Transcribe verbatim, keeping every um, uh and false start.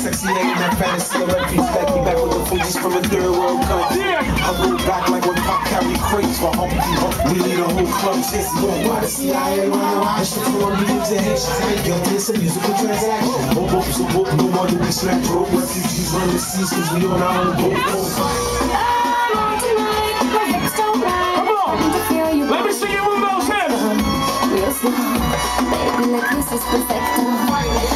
sexy ain't that fantasy. I repeat back, me back with the Fuji's from a third world country. I go back like when Pop carry crates for Humpty Hump. We lead a whole club, chase going by the C I A, running wild. Shit for one millions of Haitians. I ain't guilty, it's a musical transaction. Boop, boop, so boop, no more do we snap rope. Refugees run the seas, cause we on our own boat. I'm on tonight, my hips don't lie. Come on, to feel you. Let me see you move those hips. Real slow, baby, like this is perfect.